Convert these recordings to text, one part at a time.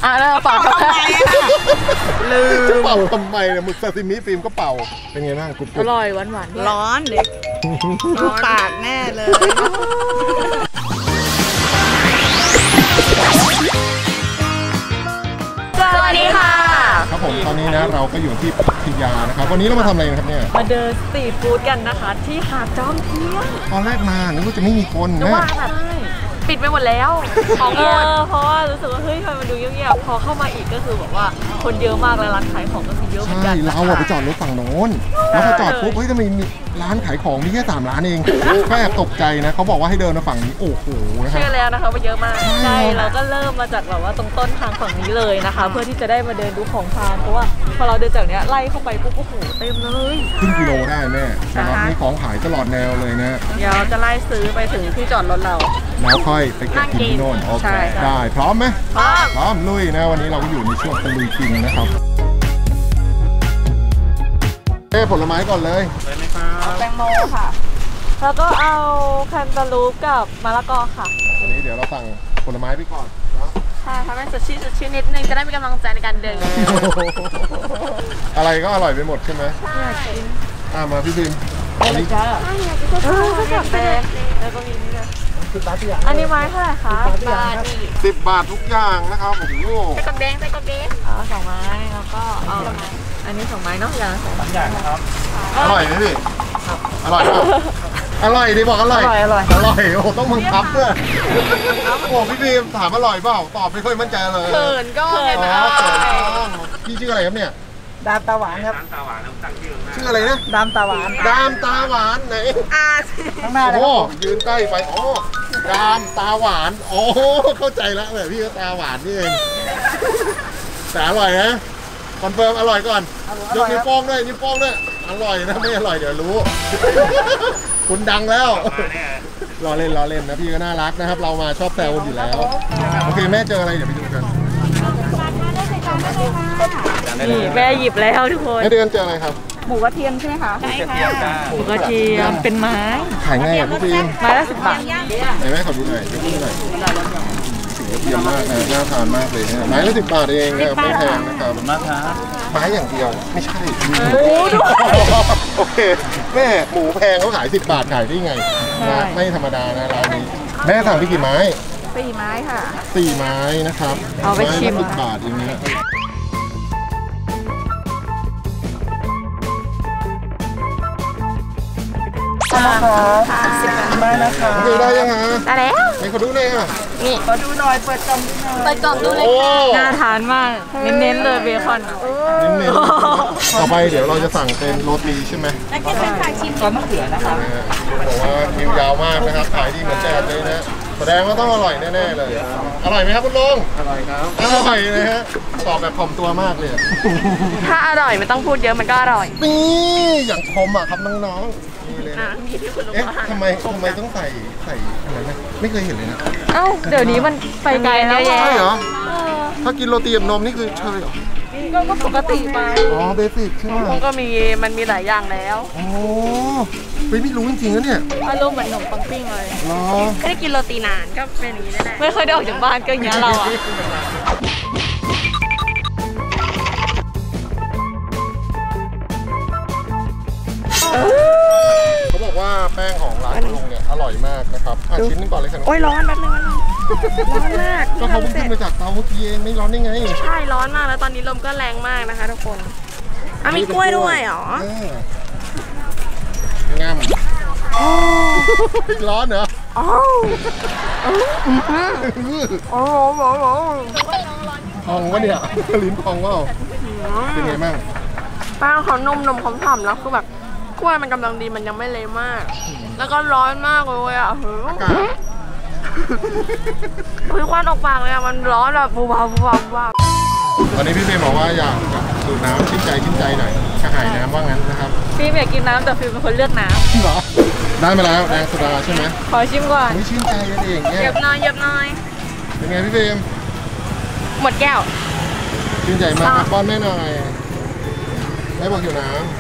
แล้วเป่าทำไมลืมจะเป่าทำไมเนี่ยหมึกซาซิมิฟิล์มก็เป่าเป็นไงบ้างกรุบอร่อยหวานร้อนเด็กปากแน่เลยสวัสดีค่ะครับผมตอนนี้นะเราก็อยู่ที่พัทยานะครับวันนี้เรามาทำอะไรกันครับเนี่ยมาเดินสตรีทฟู้ดกันนะคะที่หาดจอมเทียนตอนแรกมานึกว่าจะไม่มีคนนะว่าแบบปิดไปหมดแล้วของหมดเพราะว่ารู้สึกว่าเฮ้ยทำไมมันดูเงียบๆพอเข้ามาอีกก็คือแบบว่าคนเยอะมากแล้วร้านขายของก็คือเยอะเหมือนกันเราอะไปจอดรถฝั่งโน้นแล้วพอจอดปุ๊บเฮ้ยทำไมมีร้านขายของมีแค่3 ร้านเองก็แอบตกใจนะเขาบอกว่าให้เดินมาฝั่งนี้โอ้โหเชื่อแล้วนะคะว่าเยอะมากใช่เราก็เริ่มมาจากแบบว่าตรงต้นทางฝั่งนี้เลยนะคะเพื่อที่จะได้มาเดินดูของทานเพราะว่าพอเราเดินจากเนี้ยไล่เข้าไปปุ๊บโอ้โหเต็มเลยครึ่งกิโลได้แม่นะครับมีของขายตลอดแนวเลยนะเดี๋ยวจะไล่ซื้อไปถึงที่จอดรถเราแล้วค่อยไปเก็บกินที่โน่นโอเคได้พร้อมไหมพร้อมลุยนะวันนี้เราก็อยู่ในช่วงตะลุยกินนะครับผลไม้ก่อนเลยไหมครับแตงโมค่ะแล้วก็เอาแคนตาลูปกับมะละกอค่ะอันนี้เดี๋ยวเราสั่งผลไม้ไปก่อนนะใช่ทำให้สดชื่นนิดนึงจะได้มีกำลังใจในการเดินอะไรก็อร่อยไปหมดใช่ไหมใช่มาพี่พิมอันนี้จ้าก็แบบแดงแล้วก็มีนี่นะอันนี้ไม้เท่าไหร่คะ 10 บาททุกอย่างนะครับโอ้โหใส่กระเด้ง2 ไม้แล้วก็เอาอันนี้2 ไม้เนาะอย่างนะครับอร่อยไหมพี่อร่อยอร่อยดิบอกอร่อยโอ้ต้องมึงทับด้วยโอ้พี่พิมถามอร่อยเปล่าตอบไม่ค่อยมั่นใจเลยเขินก็พี่ชื่ออะไรครับเนี่ยดามตาหวานครับชื่ออะไรนะดามตาหวานไหนข้างหน้าเลยโอ้ยืนใกล้ไปโอ้ดามตาหวานโอ้เข้าใจแล้วแบบพี่ก็ตาหวานนี่เองแต่อร่อยนะคอนเฟิร์มอร่อยก่อนยกนิ้วโป้งด้วยอร่อยนะไม่อร่อยเดี๋ยวรู้คุณดังแล้วรอเล่นนะพี่ก็น่ารักนะครับเรามาชอบแซวอยู่แล้วโอเคแม่เจออะไรเดี๋ยวไปดูกันนี่แม่หยิบแล้วทุกคนแม่เดือนเจออะไรครับหมูกระเทียมใช่ไหมคะใช่ค่ะหมูกระเทียมเป็นไม้ขายง่ายพี่พิมไม้ละ10 บาทไหนแม่ขอดูหน่อยเยี่ยมมากนะน่าทานมากเลยไม้ละ10 บาทเองนะไม่แพงนะครับไม้อย่างเดียวไม่ใช่โอเคแม่หมูแพงเขาขาย10 บาทขายได้ไงไม่ธรรมดานะร้านนี้แม่สั่งไปกี่ไม้ 4 ไม้ค่ะ 4 ไม้นะครับเอาไปชิม 10 บาทอย่างเงี้ย 10 ไม้นะคะได้ยังฮะได้แล้วไหนขอดูเลยค่ะนี่ขอดูหน่อยเปิดกล่องดูเลยน่าทานมากเน้นเลยเบคอนเน้นต่อไปเดี๋ยวเราจะสั่งเป็นโรตีใช่ไหมแล้วก็เป็นผักชีมะเขือนะคะบอกว่าคิวยาวมากนะครับขายดีเหมือนแจ๊ดเลยนะแสดงว่าต้องอร่อยแน่ๆเลยอร่อยไหมครับคุณลุงอร่อยครับอร่อยนะฮะตอบแบบถ่อมตัวมากเลยถ้าอร่อยไม่ต้องพูดเยอะมันก็อร่อยนี่อย่างชมอ่ะครับน้องๆนี่เลยเอ๊ะทำไมต้องใส่อะไรนะไม่เคยเห็นเลยนะเอ้าเดี๋ยวนี้มันไปไกลแล้วใช่เหรอถ้ากินโรตีกับนมนี่คือเชยเหรอก็ปกติไปเบสิกใช่ไหมมันก็มีหลายอย่างแล้วโอ้ไม่รู้จริงๆนะเนี่ยอารมณ์เหมือนขนมปังปิ้งเลยไม่ได้กินโรตีนานก็เป็นอย่างนี้แน่ไม่เคยได้ออกจากบ้านก็อย่างนี้เราอ่ะเขาบอกว่าแป้งของร้านลุงเนี่ยอร่อยมากนะครับชิ้นนึงก่อนเลยครับโอ้ยร้อนแป๊บนึงร้อนมากก็เขาเพิ่งขึ้นมาจากเตาเมื่อกี้เองไม่ร้อนได้ไงใช่ร้อนมากแล้วตอนนี้ลมก็แรงมากนะคะทุกคนมีกล้วยด้วยเหรองามร้อนเหรอพองวะเนี่ยลิ้นพองว่าเป็นไงบ้างแป้งเขานุ่มๆหอมๆแล้วคือแบบกล้วยมันกำลังดีมันยังไม่เละมากแล้วก็ร้อนมากเลยอ่ะคือควันออกปากเลยอ่ะมันร้อนแบบว้าววันนี้พี่เมย์บอกว่าอยากดูน้ำชื่นใจหน่อยกระหายน้ำว่างั้นนะครับพี่อยากกินน้ำแต่ฟิลเป็นคนเลือกน้ำเหรอได้มาแล้วแดงโซดาใช่ไหมขอชิมก่อนไม่ชื่นใจกันเองเนี่ยเย็บน้อยเป็นไงพี่เมย์หมดแก้วชื่นใจมากป้อนแม่หน่อยแม่บอกหิวน้ำ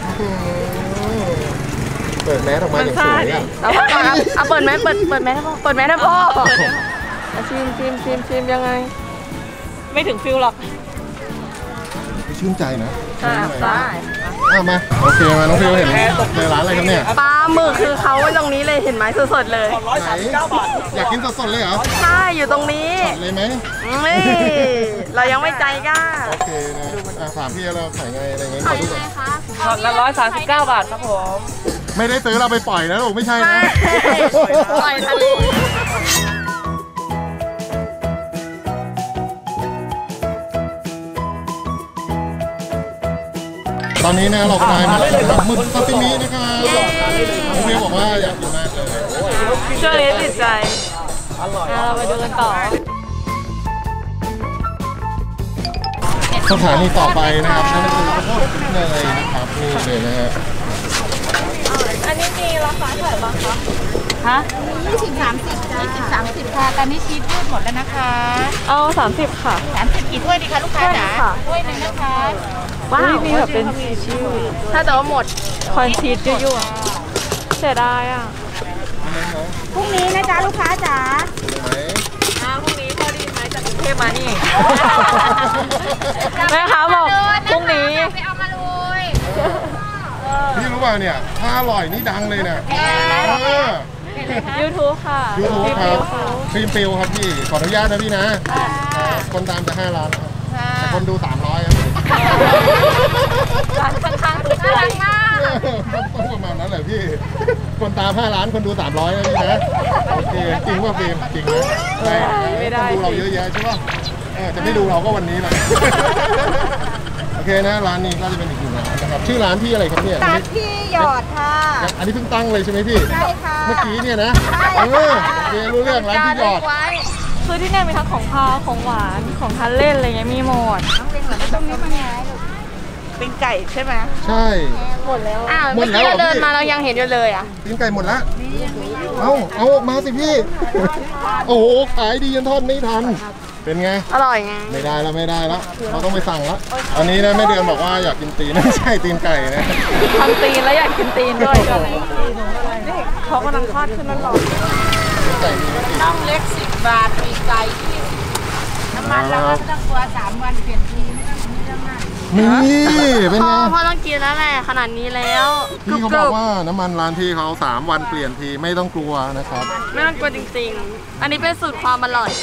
เปิดแมสออกมาอย่างสวยอ่ะเปิดแมสได้พ่อชิมยังไงไม่ถึงฟิลหรอกชื่นใจนะได้มาโอเคมาน้องฟิวเห็นในร้านอะไรครับเนี่ยปลาหมึกคือเขาไว้ตรงนี้เลยเห็นไหมสดๆเลยไหนอยากกินสดๆเลยเหรอใช่อยู่ตรงนี้สดเลยไหมนี่เรายังไม่ใจกล้าโอเคนะถามพี่เราขายไงอะไรเงี้ยขอดูก่อนช็อตละ139 บาทครับผมไม่ได้ซื้อเราไปปล่อยนะลูกไม่ใช่นะปล่อยทะเลตอนนี้นะเราก็ได้มาแล้วหมึกซาซิมินะครับน้องฟิวบอกว่าอยากกินมากเลยช่วงนี้ติดใจเราไปดูกันต่อสถานีต่อไปนะครับนั่นก็คือข้าวโพดเนยนะครับนี่เลยนะฮะอันนี้มีราคาเท่าไหร่บ้างคะฮะ 20-30 ค่ะตอนนี้ชีสยืดหมดแล้วนะคะเอา30ค่ะ 30กี่ถ้วยดีคะลูกค้าจ๋าค่ะถ้วยหนึงนะคะว้าวมีแบบเป็นชีสถ้าแต่ว่าหมดคอนชีสยั่วๆเสียดายอ่ะพรุ่งนี้นะจ๊ะลูกค้าจ๋าไหนพรุ่งนี้พอดีไหมจากกรุงเทพมานี่ แม่ค้าบอกพรุ่งนี้ไปเอามาเลยพี่รู้ป่าวเนี่ยถ้าอร่อยนี่ดังเลยเนี่ย YouTube ค่ะยูทูบครับฟิล์มปิวครับพี่ขออนุญาตนะพี่นะคนตามจะ5 ล้านครับแต่คนดู300ครับร้านข้างๆน่ารักมากต้องประมาณนั้นแหละพี่คนตาม5 ล้านคนดู300นะพี่นะโอเคจริงป่ะฟิล์มจริงนะคนดูเราเยอะแยะใช่ป่ะจะไม่ดูเราก็วันนี้แหละโอเคนะร้านนี้ก็จะเป็นอีกหนึ่งร้านนะครับชื่อร้านพี่อะไรครับเนี่ยร้านพี่หยอดค่ะอันนี้เพิ่งตั้งเลยใช่ไหมพี่ใช่ค่ะเมื่อกี้เนี่ยนะโอเครู้เรื่องร้านพี่หยอดคือที่เนี่ยมีทั้งของคาวของหวานของทานเล่นอะไรเงี้ยมีหมดตรงนี้มันไงลูกเป็นไก่ใช่ไหมใช่หมดแล้วอ้าวหมเมื่ดอแล้วกี้เหรอเราเดินพี่มาเรายังเห็นอยู่เลยอ่ะตีนไก่หมดละเอาออกมาสิพี่ โอ้โหขายดีจนทอดไม่ทันเป็นไงอร่อยไงไม่ได้แล้วไม่ได้แล้วเราต้องไปสั่งแล้วอันนี้นะแม่เดือนบอกว่าอยากกินตีน ไม่ใช่ตีนไก่นะทำตีนแล้วอยากกินตีนด้วยนี่เขากำลังทอดขึ้นร้อนตีนไก่มีไหมพี่น่องเล็ก10 บาทมีไก่20น้ำมันเราก็ไม่ต้องกลัว3 วันเปลี่ยนทีไม่ต้องมากนี่เป็นไงพ่อต้องกินแล้วแหละขนาดนี้แล้วพี่เขาบอกว่าน้ำมันร้านพี่เขา3 วันเปลี่ยนทีไม่ต้องกลัวนะครับไม่ต้องกลัวจริงๆ อันนี้เป็นสูตรความอร่อย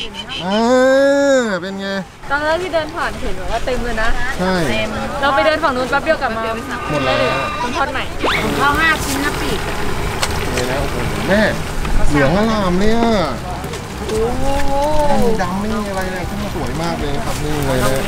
เป็นไงตอนแรกที่เดินผ่านเห็นว่าเต็มเลยนะใช่เราไปเดินฝั่งนู้นแป๊บเดียวกลับมาหมดแล้วคุณทอดใหม่ข้าว5 ชิ้นนะปีกเลยนะแม่เหลืองอลามเนี่ยดำไม่มีอะไรเลยขึ้นมาสวยมากเลยครับนี่เลยนะ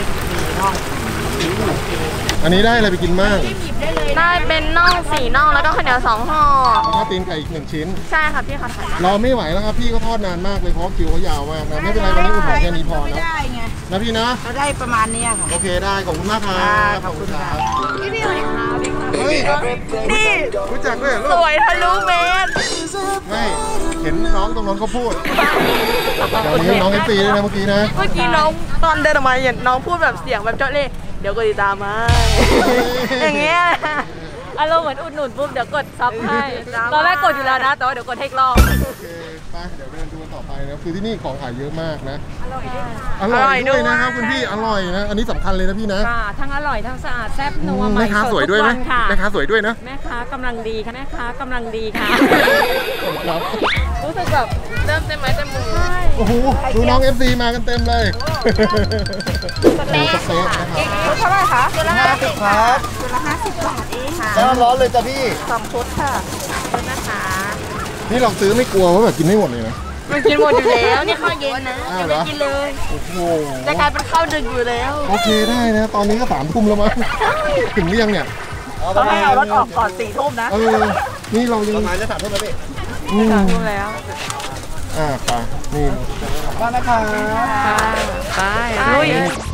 อันนี้ได้อะไรไปกินบ้างได้เป็นน่อง4น่องแล้วก็ข้าวเหนียว2ห่อแล้วก็ตีนไก่อีก1 ชิ้นใช่ค่ะพี่ค่ะรอไม่ไหวแล้วครับพี่ก็ทอดนานมากเลยเพราะคิวเขายาวมากนะไม่เป็นไรวันนี้อุดหนุนแค่นี้พอไม่นะได้ไงนะพี่นะเราได้ประมาณนี้ค่ะโอเคได้ขอบคุณมากครับขอบคุณครับเฮ้ยนี่รู้จักด้วยเหรอสลูกวยทะลุเมตรไม่เห็นน้องตรงนั้นเขาพูดเดี๋ยวนี้น้องเอฟซีด้วยนะเมื่อกี้นะเมื่อกี้น้องตอนเดินออกมาเห็นน้องพูดแบบเสียงแบบเจ้าเล่ห์เดี๋ยวกดติดตามมาอย่างเงี้ยอารมณ์เหมือนอุดหนุนปุ๊บเดี๋ยวกดซับให้ตอนแรกกดอยู่แล้วนะแต่ว่าเดี๋ยวกดเทครอบโอเคไปเดี๋ยวเดินดูกันต่อไปนะคือที่นี่ของขายเยอะมากนะอร่อยด้วยนะครับคุณพี่อร่อยนะอันนี้สำคัญเลยนะพี่นะค่ะทั้งอร่อยทั้งสะอาดแซ่บนัวใหม่แม่ค้าสวยด้วยไหมทุกนค่ะแม่ค้าสวยด้วยนะแม่ค้ากำลังดีค่ะแม่ค้ากำลังดีค่ะครับรู้สึกแบบเริ่มเต็มไม้เต็มมือโอ้โหดูน้อง FC มากันเต็มเลยดูสเต็กนะครับเท่าไหร่คะตัวละ50 ครับตัวละ50 บาทเองค่ะแล้วร้อนเลยจ้ะพี่ 2 ชุดค่ะนะคะนี่เราซื้อไม่กลัวว่าแบบกินไม่หมดเลยนะมันกินหมดอยู่แล้วนี่ข้าวเย็นนะอ้าวยังเหรไม่อกินเลยโอ้โหจะกลายเป็นข้าวดึกอยู่แล้วโอเคได้นะ ตอนนี้ก็3 ทุ่มแล้วมั้งถึงหรือยังเนี่ยเขาให้เอารถออกก่อน4 ทุ่มนะนี่เรายังประมาณจะ3 ทุ่มแล้วพี่3 ทุ่มแล้วไปนี่บ้านนะคะไปลุย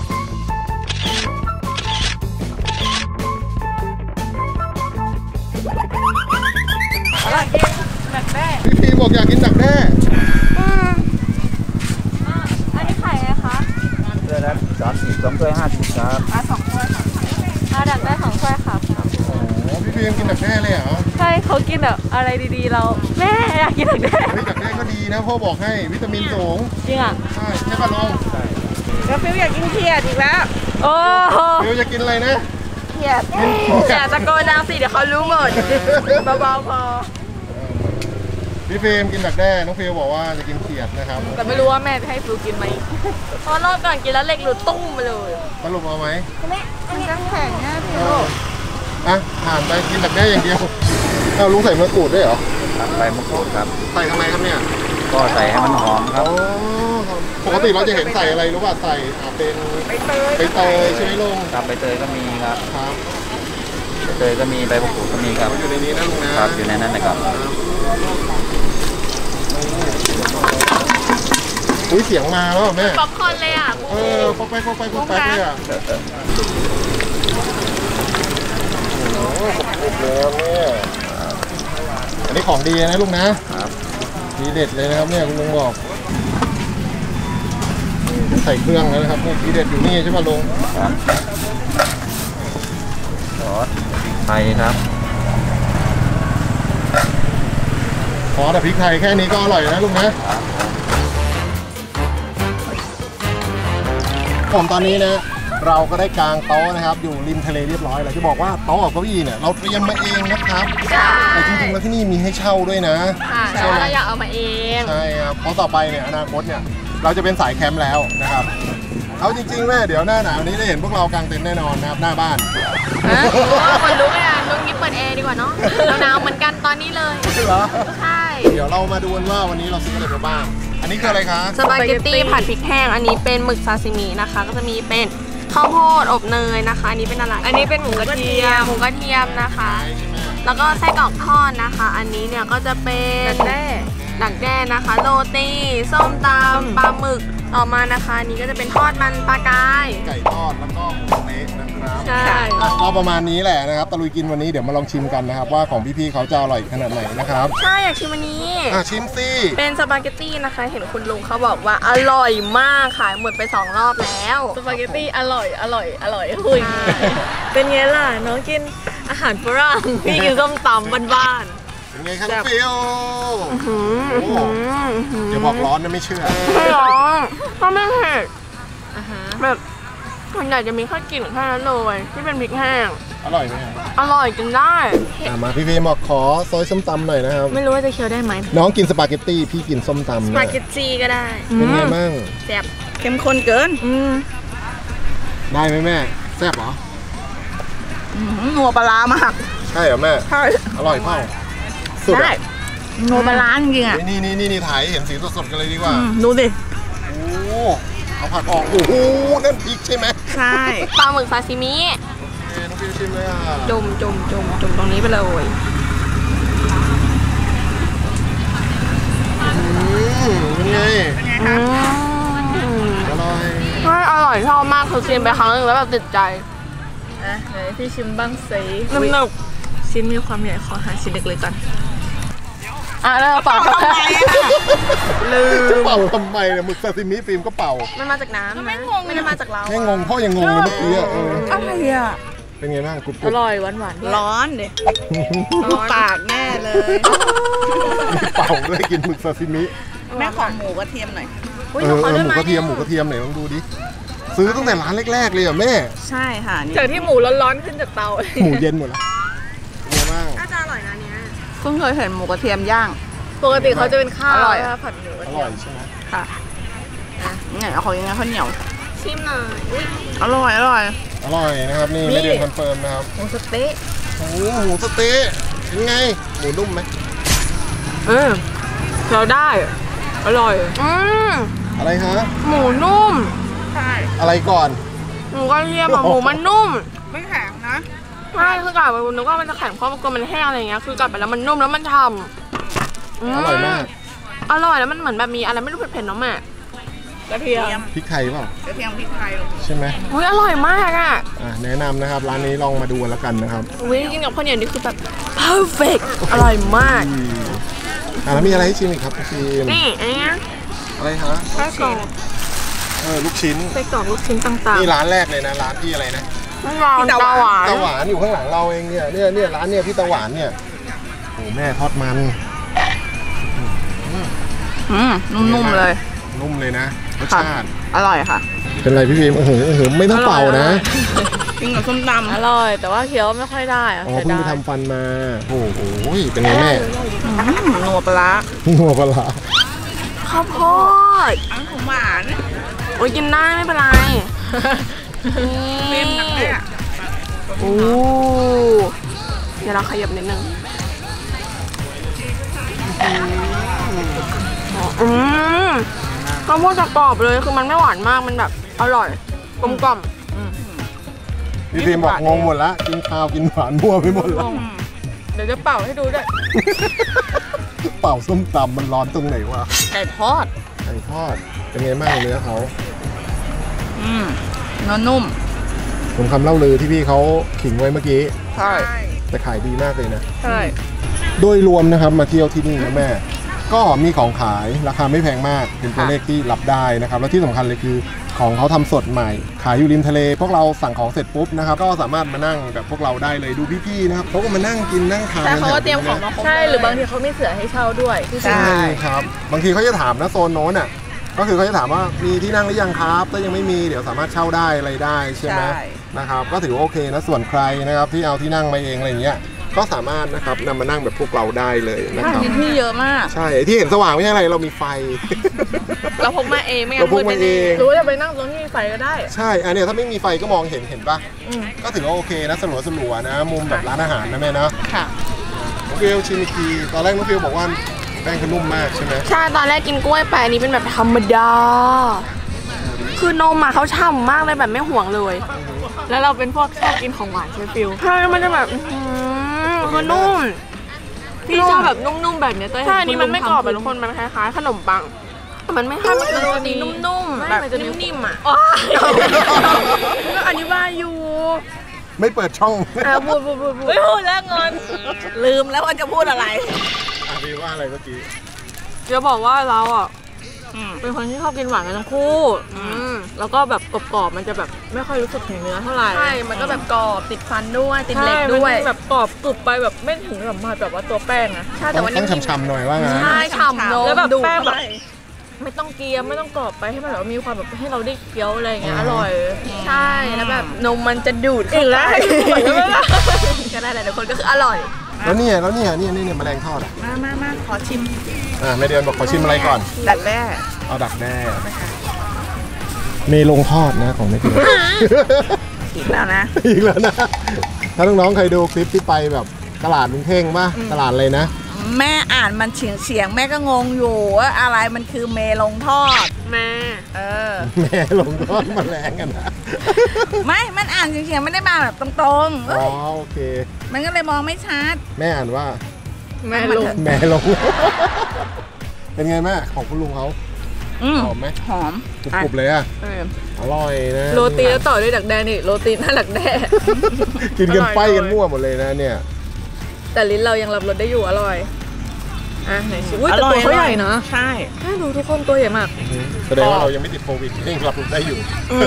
พี่พีบอกอยากกินดักแด้อันนี้ไข่ไงคะเดือนละ30 2 ถ้วย 50 ครับดักได้2 ถ้วยค่ะโอ้พี่พียังกินดักแด้เลยเหรอใช่เขากินแบบอะไรดีๆเราแม่อยากกินดักแด้เฮ้ยดักแด้ก็ดีนะพ่อบอกให้วิตามินสูงจริงอ่ะใช่ป่ะลุงแล้วฟิวอยากกินเขียดอีกแล้วโอ้โหฟิวจะกินอะไรนะเขียดอย่าตะโกนดังสิเดี๋ยวเขารู้หมดเบาๆพอพี่ฟิล์มกินดักแด้น้องฟิวบอกว่าจะกินเขียดนะครับแต่ไม่รู้ว่าแม่จะให้ฟิวกินไหมเพราะรอบก่อนกินแล้วเหล็กหลุดตุ้มไปเลยสรุปเอาไหมมันน้ำแข็งนะพี่อ่ะผ่านไปกินดักแด้อย่างเดียวเอาลุงใส่มะกรูดด้วยเหรอครับใบมะกรูดครับใส่ทำไมครับเนี่ยก็ใส่ให้มันหอมครับอ๋อปกติเราจะเห็นใส่อะไรรู้ป่ะใส่เป็นใบเตยใช่ไหมลุงครับใบเตยก็มีครับครับใบเตยก็มีใบมะกรูดก็มีครับอยู่ในนี้นะลุงนะครับอยู่ในนั้นนะครับอุ้ยเสียงมาแล้วแม่ป๊อปคอร์นเลยอ่ะป๊อกแป๊กเลยอ่ะโอ้โหแล้วเนี่ยอันนี้ของดีนะลุงนะครับ ดีเด็ดเลยนะครับเนี่ยคุณลุงบอกใส่เครื่องแล้วนะครับนี่ดีเด็ดอยู่นี่ใช่ป่ะลุงครับซอสไทยครับขอแต่พริกไทยแค่นี้ก็อร่อยนะลุงนะผมตอนนี้นะเราก็ได้กางโต๊ะนะครับอยู่ริมทะเลเรียบร้อยแล้วที่บอกว่าโต๊ะกับเก้าอี้เนี่ยเราเตรียมมาเองนะครับแต่จริงๆแล้วที่นี่มีให้เช่าด้วยนะแต่ว่าเราอยากเอามาเองใช่ครับเพราะต่อไปเนี่ยอนาคตเนี่ยเราจะเป็นสายแคมป์แล้วนะครับเอาจริงๆแม่เดี๋ยวหน้าหนาวนี้ได้เห็นพวกเรากางเต็นท์แน่นอนนะครับหน้าบ้านคนลุกอ่ะลุกนี้เปิดแอร์ดีกว่าเนาะหนาวเหมือนกันตอนนี้เลยเหรอใช่เดี๋ยวเรามาดูกันว่าวันนี้เราซื้ออะไรมาบ้างอันนี้คืออะไรคะสปาเกตตี้ผัดพริกแห้งอันนี้เป็นหมึกซาซิมินะคะ ก็จะมีเป็นข้าวโพดอบเนยนะคะ อันนี้เป็นอะไรอันนี้เป็นหมูกระเทียมหมูกระเทียมนะคะใช่ไหมแล้วก็ไส้กรอกทอดนะคะ อันนี้เนี่ยก็จะเป็น ดักแด้นะคะ โรตีส้มตำปลาหมึกต่อมานะคะอันนี้ก็จะเป็นทอดมันปลากายไก่ทอดแล้วก็หมูสะเต๊ะนะครับใช่ก็ประมาณนี้แหละนะครับตะลุยกินวันนี้เดี๋ยวมาลองชิมกันนะครับว่าของพี่ๆเขาจะอร่อยขนาดไหนนะครับใช่อยากชิมอันนี้ชิมสิเป็นสปาเกตตี้นะคะ เห็นคุณลุงเขาบอกว่าอร่อยมากขายหมดไป2 รอบแล้วสปาเกตตี้อร่อยคุยเป็นไงล่ะน้องกินอาหารฝรั่งพี่กินส้มตำบ้านเป็นไงครับฟิวโอ้เดี๋ยวบอกร้อนนะไม่เชื่อไม่ร้องก็ไม่เผ็ดๆแบบส่วนใหญ่จะมีแค่กลิ่นแค่นั้นเลยที่เป็นพริกแห้งอร่อยไหมอร่อยกินได้มาพี่ๆบอกขอซอยส้มตำหน่อยนะครับไม่รู้ว่าจะเคี้ยวได้ไหมน้องกินสปาเกตตี้พี่กินส้มตำสนะปาเกตตี้ก็ได้เป็นไงบ้างแซ่บเข้มข้นเกินได้ไหมแม่แซ่บเหรอนัวปลาร้ามากใช่เหรอแม่ใช่อร่อยเปล่าสุดได้อ่ะนัวปลาร้าจริงๆอ่ะนี่ถ่ายให้เห็นสีสดๆกันเลยดีกว่าดูดิโอ้เอาผักออกโอ้โหนั่นพริกใช่ไหมใช่ปลาหมึกซาซิมิน้องฟิวชิมเลยอ่ะจุ่มตรงนี้ไปเลยเป็นไงอร่อยใช่อร่อยชอบมากคือกินไปครั้งนึงแล้วแบบติดใจอ่ะไหนพี่ชิมบ้างสินุ่มชิ้นมีความใหญ่ขอหาชิ้นเล็กๆก่อนอ่ะแล้วเป่าทำไมลืจะมเป่าทำไมเนี่ยหมึกซาซิมิฟิล์มก็เป่ามันมาจากน้ำนะไม่ได้มาจากเราแม่งงพ่อยังงงเลยเมื่อกี้อ่ะอะไรอ่ะเป็นไงบ้างกรุบกอรุบร่อยหวานๆร้อนดิปากแน่เลยเป่าด้วยกินหมึกซาซิมิแม่ขอหมูกระเทียมหน่อยหมูกระเทียมหไหนลองดูดิซื้อตั้งแต่ร้านแรกๆเลยอ่ะแม่ใช่ค่ะนี่จากที่หมูร้อนๆขึ้นจากเตาหมูเย็นหมดแล้วเป็นไงบ้างน่าจะอร่อยนะเนี้ยเพิ่งเคยเห็นหมูกระเทียมย่างปกติเขาจะเป็นข้าวอร่อยนะคะผัดหมูกระอเทีร่ยอยมใช่ไหมค่ะเนี่ยเอาของยังไงข้าวเหนียวชิมหน่อยอุ๊ยอร่อยอร่อยนะครับนี่นี่ไม่ได้คอนเฟิร์มนะครับหมูสะเต๊ะโอ้โหหมูสะเต๊ะเป็นไงหมูนุ่มไหมเราได้อร่อยอะไรฮะหมูนุ่มอะไรก่อนหมูกระเทียมอะหมูมันนุ่มไม่แข็งนะใช่คือกัดไปนึกว่ามันจะแข็งเพราะมันแห้งอะไรอย่างเงี้ยคือกัดไปแล้วมันนุ่มแล้วมันฉ่ำอร่อยมากอร่อยแล้วมันเหมือนแบบมีอะไรไม่รู้เผ็ดๆเนาะแม่กระเทียมพริกไทยเปล่ากระเทียมพริกไทยใช่ไหมอุ้ยอร่อยมากอ่ะแนะนำนะครับร้านนี้ลองมาดูกันแล้วกันนะครับอุ้ยกินกับข้าวเหนียวนี่คือแบบ perfect อร่อยมากแล้วมีอะไรให้ชิมอีกครับพี่ฟิล์มนี่อันเนี้ยอะไรฮะไส้กรอกลูกชิ้นไส้กรอกลูกชิ้นต่างนี่ร้านแรกเลยนะร้านที่อะไรนะๆน้ำร้อนตาหวานตาหวานอยู่ข้างหลังเราเองเนี่ยร้านเนี่ยพี่ตาหวานเนี่ยโอ้แม่ทอดมันนุ่มๆเลยนุ่มเลยนะรสชาติอร่อยค่ะเเป็นไรพี่พิมโอ้โหไม่ต้องเป่านะกินกับส้มตำอร่อย แต่ว่าเคี้ยวไม่ค่อยได้อะอ๋อเสียเพิ่งดาไปยทำฟันมาโอ้โหเป็นไงแม่นัวปลาหัวปลาร้าข้าวโพดอันของหวานโอ้ยกินได้ไม่เป็นไรนี่โอ้เดี๋ยวเราขยับนิดนึงข้าวโพดจะกรอบเลยคือมันไม่หวานมากมันแบบอร่อยกลมกล่อมพี่พิมบอกงงหมดละกินข้าวกินหวานมั่วไปหมดแล้วเดี๋ยวจะเป่าให้ดูด้วยเป่าส้มตำมันร้อนตรงไหนวะไก่ทอดไก่ทอดเป็นไงบ้างเนื้อเขาเนื้อนุ่มผมคำเล่าลือที่พี่เขาขิงไว้เมื่อกี้ใช่แต่ขายดีมากเลยนะใช่โดยรวมนะครับมาเที่ยวที่นี่นะแม่ ก็มีของขายราคาไม่แพงมากเป็นตัวเลขที่รับได้นะครับแล้วที่สำคัญเลยคือของเขาทำสดใหม่ ขายอยู่ริมทะเล พวกเราสั่งของเสร็จปุ๊บนะครับก็สามารถมานั่งแบบพวกเราได้เลยดูพี่ๆนะครับเขาก็มานั่งกินนั่งทานแต่กันเขาก็แถวเตรียมของนี้มานะครบใช่หรือบางทีเขามีเสือให้เช่าด้วยที่ใช่ครับบางทีเขาจะถามนะโซนโน้นอ่ะก็คือเขาจะถามว่ามีที่นั่งหรือยังครับถ้ายังไม่มีเดี๋ยวสามารถเช่าได้อะไรได้ใช่ไหมนะครับก็ถือว่าโอเคนะส่วนใครนะครับที่เอาที่นั่งมาเองอะไรอย่างเงี้ยก็สามารถนะครับนำมานั่งแบบพวกเราได้เลยนะครับกินที่เยอะมากใช่ไอ้ที่เห็นสว่างไม่ใช่อะไรเรามีไฟเราพกมาเองไม่งั้เรานพมืกดมาแน่เองหรือว่าจะไปนั่งตรงที่มีไฟก็ได้ใช่อันเนี้ยถ้าไม่มีไฟก็มองเห็นปะก็ถือว่าโอเคนะสลัวๆนะ มุมแบบร้านอาหารนะแม่นะค่ะน้องฟิวชิมอีกทีตอนแรกน้องฟิวบอกว่าแป้งเขานุ่มมากใช่ไหมใช่ตอนแรกกินกล้วยไปอันนี้เป็นแบบธรรมดา คือนมอ่ะเขาฉ่ำมากเลยแบบไม่ห่วงเลยแล้วเราเป็นพวกชอบกินของหวานใช่ไหมฟิลใช่มันจะแบบคือนุ่มพี่ชอบแบบนุ่มๆแบบเนี้ยตัวใช่อันนี้มันไม่กรอบแบบทุกคนมันคล้ายๆขนมปังมันไม่ใช่มันคือโรตีนุ่มๆแบบนิ่มๆอ่ะก็อธิบายอยู่ไม่เปิดช่องพูดไม่พูดแล้วงอนลืมแล้วว่าจะพูดอะไรฟิวว่าอะไรเมื่อกี้จะบอกว่าเราอ่ะเป็นคนที่ชอบกินหวานกันทั้งคู่แล้วก็แบบกรอบๆมันจะแบบไม่ค่อยรู้สึกถึงเนื้อเท่าไหร่ใช่มันก็แบบกรอบติดฟันด้วยติดเหล็กด้วยใช่มันแบบกรอบกรุบไปแบบไม่ถึงแบบมาแบบว่าตัวแป้งนะใช่แต่ว่าต้นี่องฉ่ำๆหน่อยว่างั้นใช่ฉ่ำนมแล้วแบบดูแป้งเข้าแบบไปไม่ต้องเกรียมไม่ต้องกรอบไปให้มันแบบมีความแบบให้เราได้เคี้ยวอะไรอย่างเงี้ยอร่อยใช่แล้วแบบนมมันจะดูดเข้าอีกแล้วไปให้ดูดเข้าไปก็ได้แหละทุกคนก็คืออร่อยแล้วเนี่ยแมลงทอดอ่ะมาขอชิมแม่เดือนบอกขอชิมอะไรก่อนดัดแม่เอาดักแด้เมลงทอดนะของแม่เดือนอีกแล้วนะอีกแล้วนะถ้าน้องๆเคยดูคลิปที่ไปแบบตลาดลุงเท่งป่ะตลาดอะไรนะแม่อ่านมันเสียงแม่ก็งงอยู่ว่าอะไรมันคือเมลงทอดแม่แม่ลงทอดแมลงกันนะไม่มันอ่านเสียงไม่ได้มาแบบตรงอ๋อโอเคๆ มันก็เลยมองไม่ชัดแม่อ่านว่าแม่ลงแม่ลง เป็นไงแม่ของคุณลุงเขาหอมไหมหอมกรุบๆเลยอ่ะอร่อยนะโรตีแล้วต่อด้วยดักแด้นี่โรตีหน้าดักแด้กินกันไปกันมั่วหมดเลยนะเนี่ยแต่ลิ้นเรายังรับรสได้อยู่อร่อยไหนชิมอุ้ยแต่ตัวเขาใหญ่นะใช่ถ้าดูทุกคนตัวใหญ่มากแสดงว่าเรายังไม่ติดโควิดยังรับได้อยู่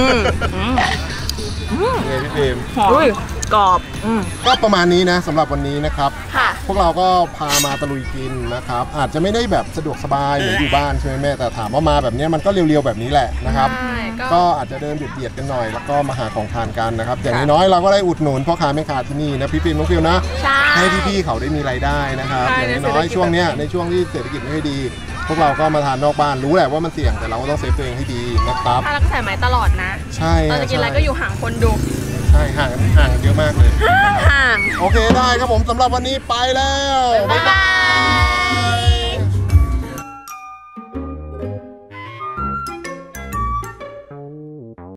ไงพี่เฟรมอุ้ยกรอบก็ประมาณนี้นะสำหรับวันนี้นะครับค่ะพวกเราก็พามาตะลุยกินนะครับ อาจจะไม่ได้แบบสะดวกสบายเหมือนอยู่บ้านใช่ไหมแม่แต่ถามว่ามาแบบนี้มันก็เรียวๆแบบนี้แหละนะครับใช่ก็ก็อาจจะเดินเบียดๆกันหน่อยแล้วก็มาหาของทานกันนะครับอย่างน้อยๆเราก็ได้อุดหนุนพ่อค้าแม่ค้าที่นี่นะพี่ฟิล์มน้องฟิวนะใช่ให้พี่ๆเขาได้มีรายได้นะครับใช่อย่างน้อยๆช่วงเนี้ยในช่วงที่เศรษฐกิจไม่ค่อยดี พวกเราก็มาทานนอกบ้านรู้แหละว่ามันเสี่ยงแต่เราก็ต้องเซฟตัวเองให้ดีนะครับถ้าเราก็ใส่ไม้ตลอดนะใช่ตอนจะกินอะไรก็อยู่ห่างคนดูใช่ห่างกันเยอะมากเลยห่างโอเคได้ครับผมสำหรับวันนี้ไปแล้ว